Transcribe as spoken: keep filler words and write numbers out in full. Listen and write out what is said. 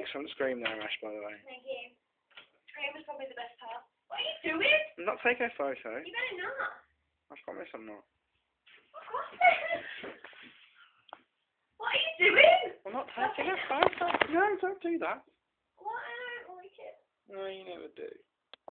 excellent scream there, Ash, by the way. Thank you. Scream was probably the best part. What are you doing? I'm not taking a photo. You better not. I promise I'm not. What are you doing? I'm not taking a photo. No, don't do that. What? I don't like it. No, you never do.